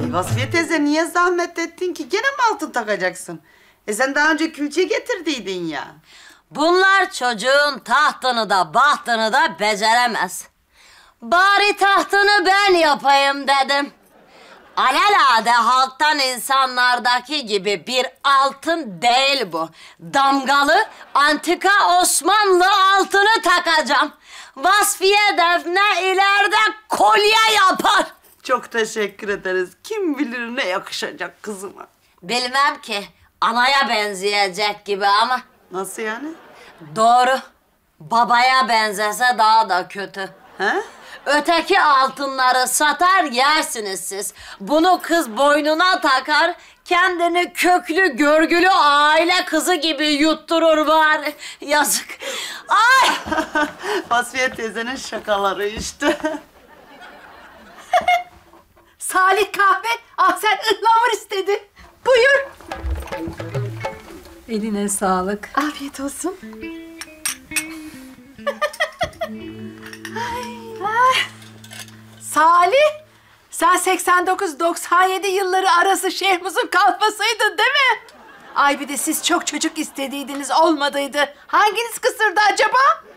Vasfiye teyze niye zahmet ettin ki? Gene mi altın takacaksın? Sen daha önce külçe getirdiydin ya. Bunlar çocuğun tahtını da bahtını da beceremez. Bari tahtını ben yapayım dedim. Alelade halktan insanlardaki gibi bir altın değil bu. Damgalı antika Osmanlı altını takacağım. Vasfiye Defne ileride kolye yapar. Çok teşekkür ederiz. Kim bilir ne yakışacak kızıma. Bilmem ki, anaya benzeyecek gibi ama. Nasıl yani? Doğru. Babaya benzese daha da kötü. He? Öteki altınları satar yersiniz siz. Bunu kız boynuna takar, kendini köklü görgülü aile kızı gibi yutturur bari. Yazık. Ay! Vasfiye teyzenin şakaları işte. Salih kahve, sen ıhlamur istedi. Buyur. Eline sağlık. Afiyet olsun. Salih, sen 89-97 yılları arası Şehmuz'un kalfasıydın değil mi? Ay bir de siz çok çocuk istediydiniz, olmadıydı. Hanginiz kısırdı acaba?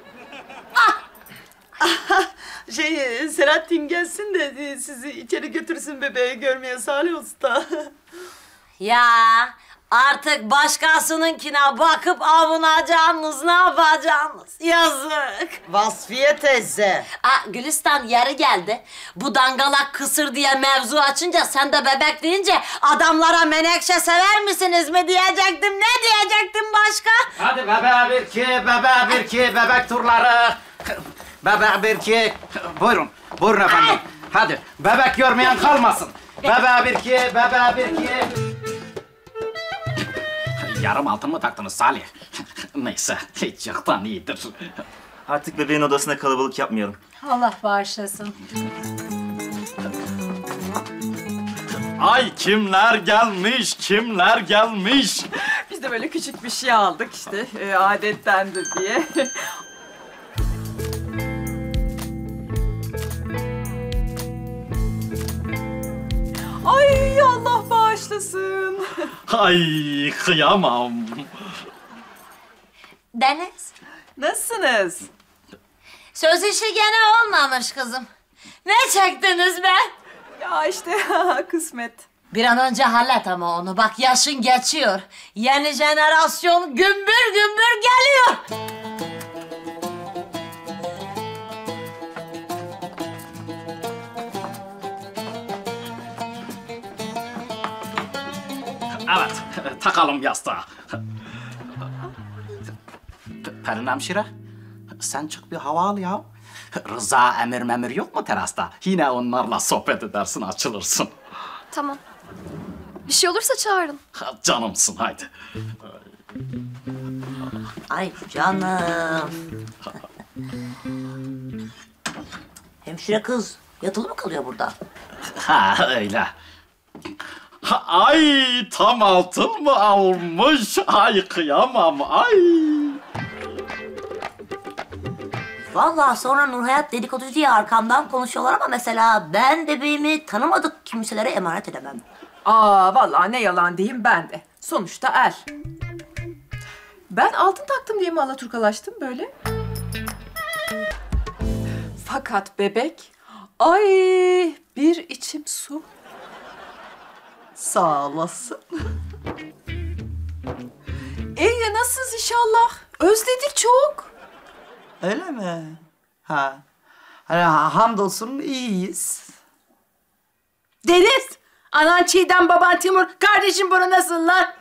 Selahattin gelsin de sizi içeri götürsün bebeği görmeye Salih Usta. Ya artık başkasınınkine bakıp avunacaksınız, ne yapacaksınız? Yazık. Vasfiye teyze. Gülistan yeri geldi. Bu dangalak kısır diye mevzu açınca sen de bebek deyince adamlara menekşe sever misiniz mi diyecektim. Ne diyecektim başka? Hadi bebeğe bir ki, bebeğe bir ki, bebek turları. Bebeğe bir ki. Buyurun, buyurun efendim. Hadi, bebek görmeyen kalmasın. Bebeğe bir ki, bebeğe bir ki. Yarım altın mı taktınız Salih? Neyse, hiç yoktan iyidir. Artık bebeğin odasına kalabalık yapmayalım. Allah bağışlasın. Ay kimler gelmiş, kimler gelmiş. Biz de böyle küçük bir şey aldık işte, adettendir diye. Ay Allah bağışlasın. Ay kıyamam. Deniz, Nasılsınız? söz işi gene olmamış kızım. Ne çektiniz be? Ya işte kısmet. Bir an önce hallet ama onu. Bak yaşın geçiyor. Yeni jenerasyon gümbür gümbür geliyor. Evet, takalım yastığa. Pelin hemşire, sen çık bir hava al ya. Rıza emir memir yok mu terasta? Yine onlarla sohbet edersin, açılırsın. Tamam. Bir şey olursa çağırın. Canımsın haydi. Ay canım. Hemşire kız yatılı mı kalıyor burada? Ha öyle. Ay tam altın mı almış? Ay kıyamam ay. Vallahi sonra Nurhayat dedikoducu diye arkamdan konuşuyorlar ama mesela ben bebeğimi tanımadık kimselere emanet edemem. Vallahi ne yalan diyeyim ben de. Sonuçta el. Ben altın taktım diye mi alaturkalaştım böyle? Fakat bebek, ay bir içim su. Sağ olasın. Nasılsınız inşallah? Özledik çok. Öyle mi? Ha. Hamdolsun iyiyiz. Deniz, anan Çiğdem, baban Timur, kardeşim Bora nasıllar?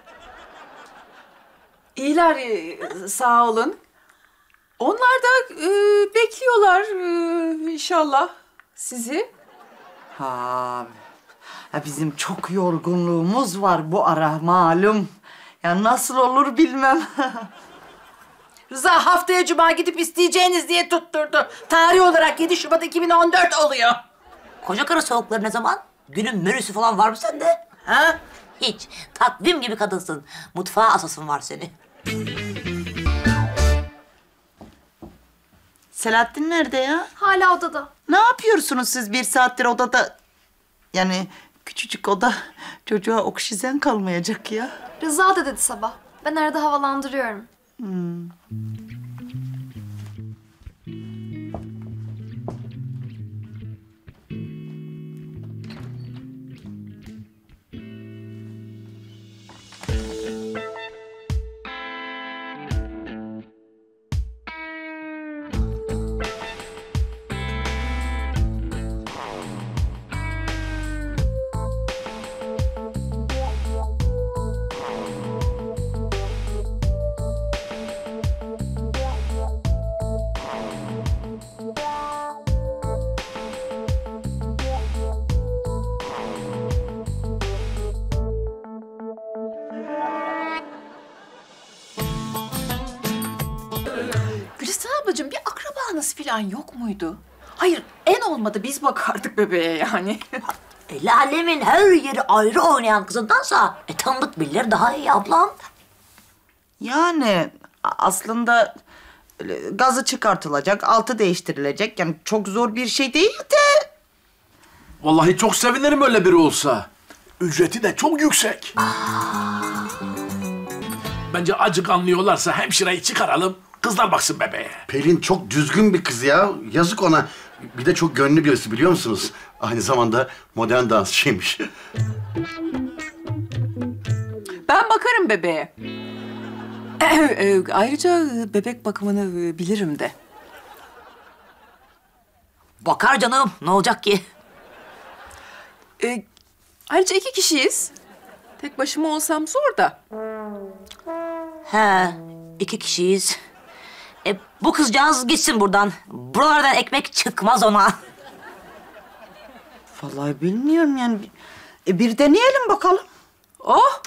İyiler, sağ olun. Onlar da bekliyorlar inşallah sizi. Ha. Bizim çok yorgunluğumuz var bu ara malum. Ya nasıl olur bilmem. Rıza haftaya cuma gidip isteyeceğiniz diye tutturdu. Tarih olarak 7 Şubat 2014 oluyor. Koca karı soğukları ne zaman? Günün menüsü falan var mı sende? Ha? Hiç. Takvim gibi kadınsın. Mutfağa asasın var seni. Selahattin nerede ya? Hala odada. Ne yapıyorsunuz siz bir saattir odada? Yani Küçücük oda çocuğa oksijen kalmayacak ya. Rıza da dedi sabah. Ben arada havalandırıyorum. Gülistan ablacığım bir akrabanız falan yok muydu? Hayır en olmadı biz bakardık bebeğe yani. Lalemin her yeri ayrı oynayan kızındansa tanıdık birileri daha iyi ablam. Yani aslında gazı çıkartılacak, altı değiştirilecek. Yani çok zor bir şey değil de. Vallahi çok sevinirim öyle biri olsa. Ücreti de çok yüksek. Bence acık anlıyorlarsa hemşireyi çıkaralım, kızlar baksın bebeğe. Pelin çok düzgün bir kız ya. Yazık ona. Bir de çok gönlü birisi biliyor musunuz? Aynı zamanda modern dansçıymış. Ben bakarım bebeğe. Ayrıca bebek bakımını bilirim de. Bakar canım, ne olacak ki? Ayrıca 2 kişiyiz. Tek başıma olsam zor da. He, 2 kişiyiz. Bu kızcağız gitsin buradan. Buralardan ekmek çıkmaz ona. Vallahi bilmiyorum yani. Bir deneyelim bakalım. Oh!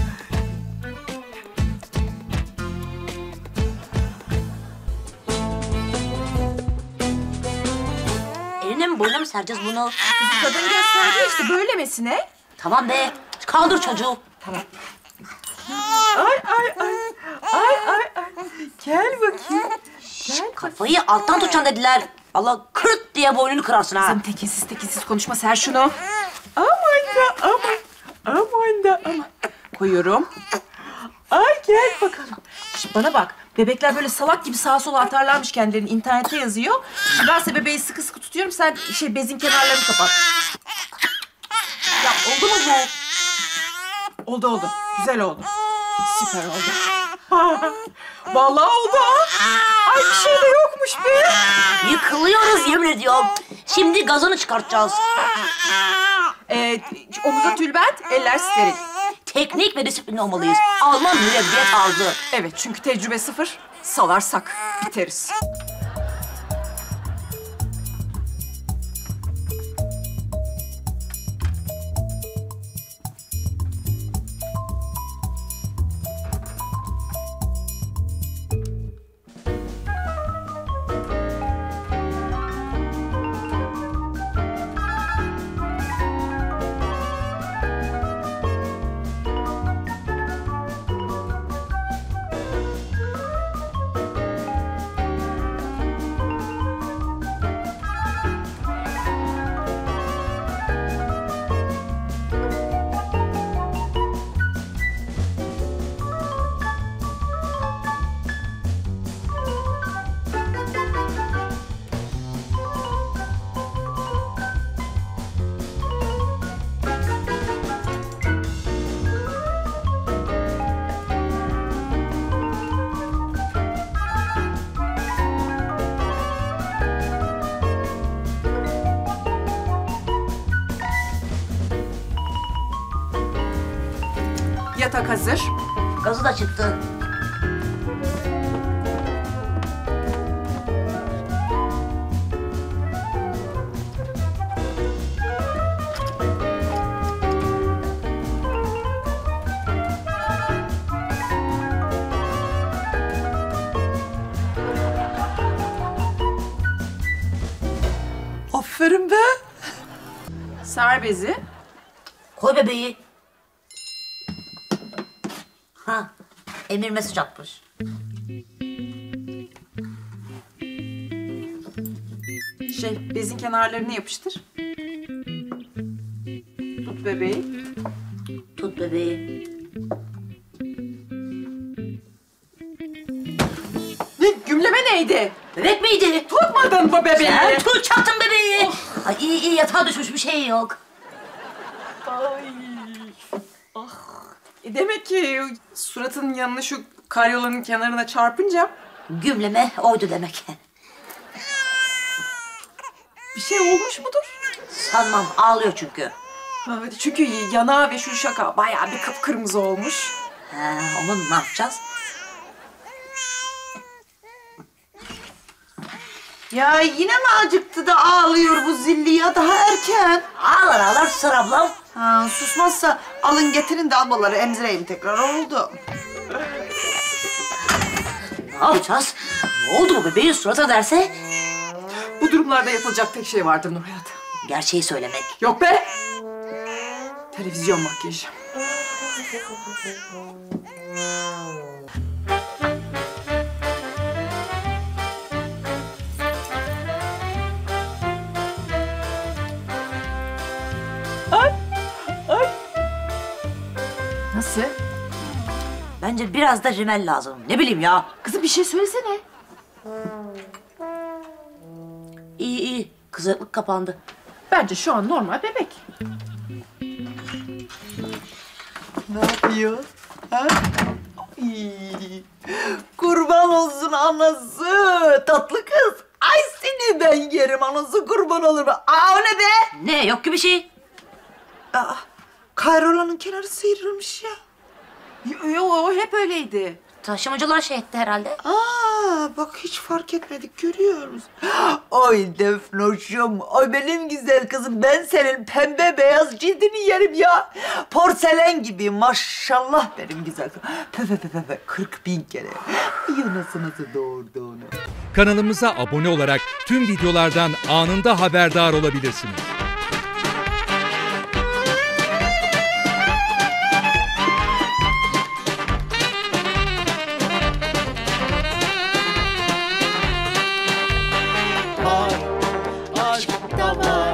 Eline mi boyuna mı sereceğiz bunu? Kadın gösterdi işte böylemesine. Tamam be, kaldır çocuğu. Gel bakayım. Kafayı alttan tutacaksın dediler. Allah kırt diye boynunu kırarsın ha. Kızım tekinsiz konuşma ser şunu. Aman da aman. Koyuyorum. Ay gel bakalım. Şimdi bana bak. Bebekler böyle salak gibi sağa sola atarlarmış kendilerini. İnternette yazıyor. Şimdi ben size bebeği sıkı sıkı tutuyorum. Sen bezin kenarlarını kapat. Ya oldu mu bu? Oldu. Güzel oldu. Süper oldu. Vallahi oldu ha. Ay bir şey de yokmuş be. Yıkılıyoruz yemin ediyorum. Şimdi gazını çıkartacağız. Omuza tülbent, eller steril. Teknik ve disiplinli olmalıyız. Alman mürebbiyet tarzı. Evet çünkü tecrübe 0. Salarsak biteriz. Yatak hazır. Gazı da çıktı. Aferin be. Sar bezi. Koy bebeği. Ha, Emir mesaj atmış. Bezin kenarlarını yapıştır. Tut bebeği. Tut bebeği. Ne? Gümleme neydi? Bebek miydi? Tutmadın mı bebeği? Sen tutacaktın bebeği. Ay iyi yatağa düşmüş bir şey yok. Ay. Ah. Demek ki suratının yanına şu karyolanın kenarına çarpınca Gümleme oydu demek. bir şey olmuş mudur? Sanmam, ağlıyor çünkü. Evet, çünkü yanağı ve şu şaka bayağı bir kıpkırmızı olmuş. Onu ne yapacağız? Ya yine mi acıktı da ağlıyor bu zilli ya? Daha erken. Ağlar susar ablam. Ha, susmazsa alın getirin de ablaları emzireyim tekrar, oldu. Ne yapacağız? Ne oldu bu bebeğin surata derse? Bu durumlarda yapılacak tek şey vardır Nurhayat. Gerçeği söylemek. Yok be! Televizyon makyajı. Nasıl? Bence biraz da rimel lazım. Ne bileyim ya. Kızım bir şey söylesene. İyi. Kızarıklık kapandı. Bence şu an normal bebek. Ne yapıyor? Ha? Ay, kurban olsun anası. Tatlı kız. Ay seni ben yerim anası, kurban olurum. Aa o ne be? Ne? Yok ki bir şey. Aa, kayrolanın kenarı sıyrılmış ya. Yo, o hep öyleydi. Taşımacılar şey etti herhalde. Aa bak hiç fark etmedik, görüyor musun? Ay Defnoş'um, ay benim güzel kızım, ben senin pembe beyaz cildini yerim ya. Porselen gibi maşallah benim güzel kızım. Pe 40.000 kere. Ay nasıl doğurdu onu. Kanalımıza abone olarak tüm videolardan anında haberdar olabilirsiniz.